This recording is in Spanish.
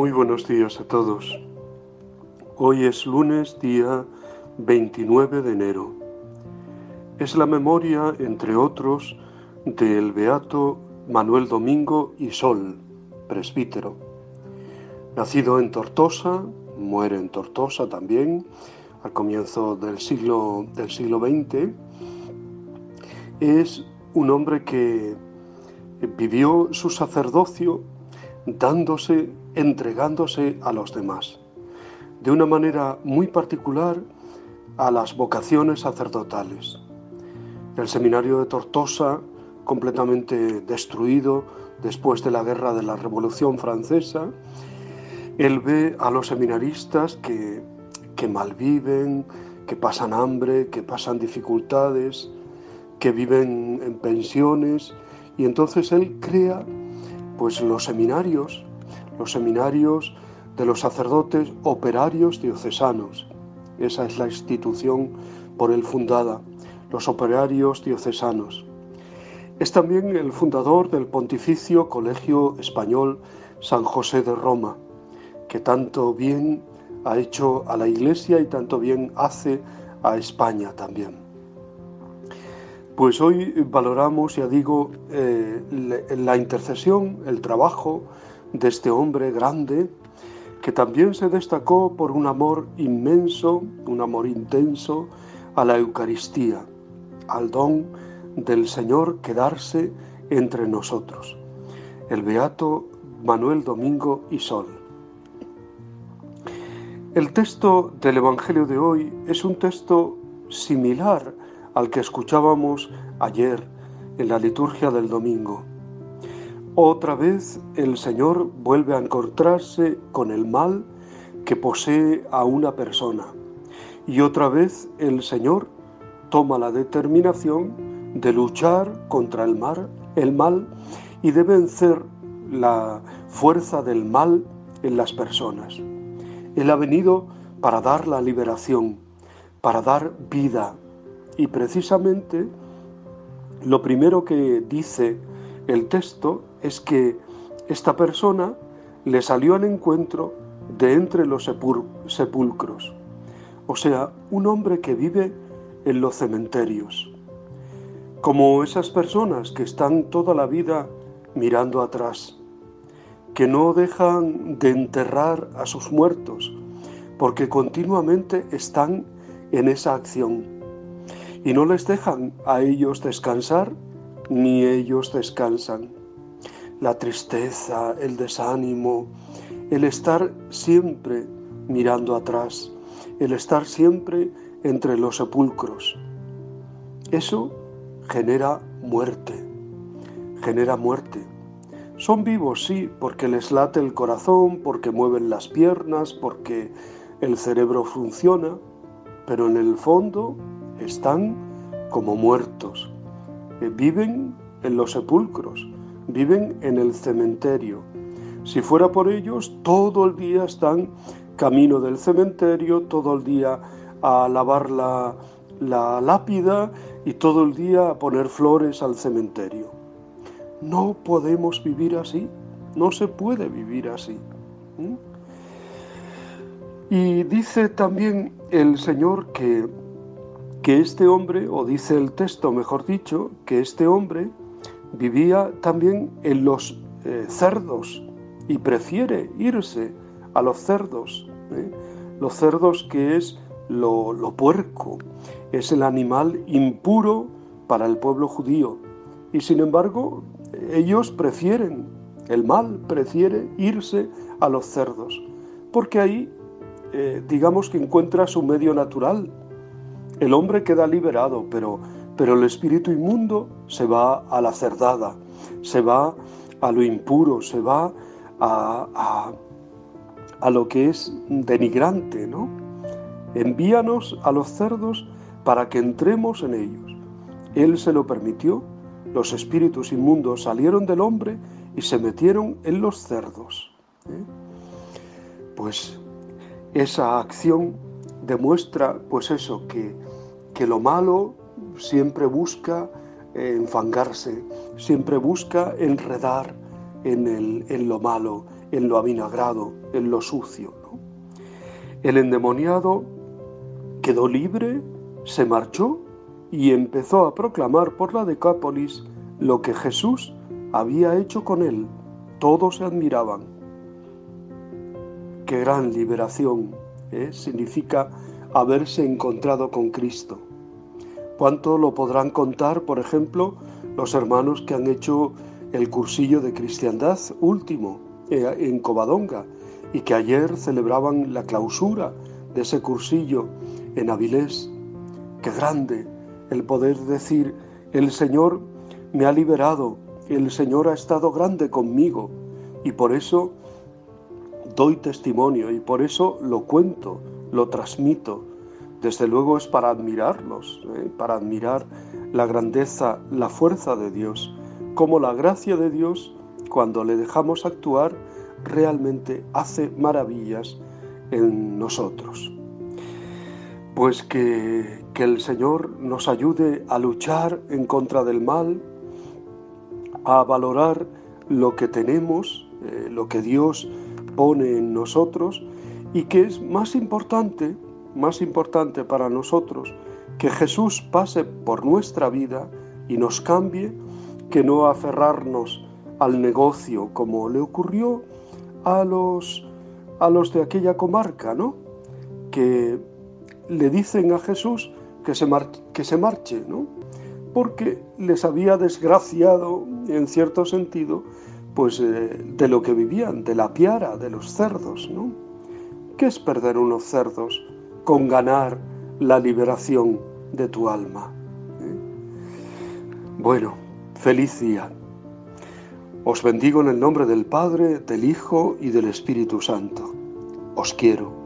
Muy buenos días a todos. Hoy es lunes, día 29 de enero. Es la memoria, entre otros, del beato Manuel Domingo y Sol, presbítero. Nacido en Tortosa, muere en Tortosa también, al comienzo del siglo XX. Es un hombre que vivió su sacerdocio entregándose a los demás, de una manera muy particular a las vocaciones sacerdotales. El seminario de Tortosa, completamente destruido después de la guerra de la Revolución Francesa, él ve a los seminaristas que malviven, que pasan hambre, que pasan dificultades, que viven en pensiones, y entonces él crea los seminarios de los sacerdotes operarios diocesanos. Esa es la institución por él fundada, los operarios diocesanos. Es también el fundador del Pontificio Colegio Español San José de Roma, que tanto bien ha hecho a la Iglesia y tanto bien hace a España también. Pues hoy valoramos, ya digo, la intercesión, el trabajo de este hombre grande, que también se destacó por un amor inmenso, un amor intenso a la Eucaristía, al don del Señor quedarse entre nosotros. El beato Manuel Domingo y Sol. El texto del Evangelio de hoy es un texto similar al que escuchábamos ayer en la liturgia del domingo. Otra vez el Señor vuelve a encontrarse con el mal que posee a una persona, y otra vez el Señor toma la determinación de luchar contra el mal y de vencer la fuerza del mal en las personas. Él ha venido para dar la liberación, para dar vida. Y precisamente lo primero que dice el texto es que esta persona le salió al encuentro de entre los sepulcros. O sea, un hombre que vive en los cementerios. Como esas personas que están toda la vida mirando atrás, que no dejan de enterrar a sus muertos, porque continuamente están en esa acción. Y no les dejan a ellos descansar, ni ellos descansan. La tristeza, el desánimo, el estar siempre mirando atrás, el estar siempre entre los sepulcros. Eso genera muerte, genera muerte. Son vivos, sí, porque les late el corazón, porque mueven las piernas, porque el cerebro funciona, pero en el fondo están como muertos. Viven en los sepulcros, viven en el cementerio. Si fuera por ellos, todo el día están camino del cementerio, todo el día a lavar la lápida y todo el día a poner flores al cementerio. No podemos vivir así, no se puede vivir así. Y dice también el Señor que este hombre, o dice el texto, mejor dicho, que este hombre vivía también en los cerdos y prefiere irse a los cerdos. Los cerdos, que es lo puerco, es el animal impuro para el pueblo judío. Y sin embargo, ellos prefieren, el mal prefiere irse a los cerdos, porque ahí, digamos que encuentra su medio natural. El hombre queda liberado, pero el espíritu inmundo se va a la cerdada, se va a lo impuro, se va a lo que es denigrante, ¿no? Envíanos a los cerdos para que entremos en ellos. Él se lo permitió, los espíritus inmundos salieron del hombre y se metieron en los cerdos. Pues esa acción demuestra, pues eso, que lo malo siempre busca enfangarse, siempre busca enredar en lo malo, en lo avinagrado, en lo sucio, ¿no? El endemoniado quedó libre, se marchó y empezó a proclamar por la Decápolis lo que Jesús había hecho con él. Todos se admiraban. Qué gran liberación, significa haberse encontrado con Cristo. ¿Cuánto lo podrán contar, por ejemplo, los hermanos que han hecho el cursillo de cristiandad último en Covadonga y que ayer celebraban la clausura de ese cursillo en Avilés? Qué grande el poder decir: el Señor me ha liberado, el Señor ha estado grande conmigo, y por eso doy testimonio, y por eso lo cuento, lo transmito. Desde luego es para admirarlos, para admirar la grandeza, la fuerza de Dios, cómo la gracia de Dios, cuando le dejamos actuar, realmente hace maravillas en nosotros. Pues que el Señor nos ayude a luchar en contra del mal, a valorar lo que tenemos, lo que Dios pone en nosotros, y que es más importante para nosotros que Jesús pase por nuestra vida y nos cambie, que no aferrarnos al negocio como le ocurrió a los de aquella comarca, ¿no? Que le dicen a Jesús que se marche, ¿no? Porque les había desgraciado, en cierto sentido, pues de lo que vivían, de la piara, de los cerdos, ¿no? ¿Qué es perder unos cerdos con ganar la liberación de tu alma? Bueno, feliz día. Os bendigo en el nombre del Padre, del Hijo y del Espíritu Santo. Os quiero.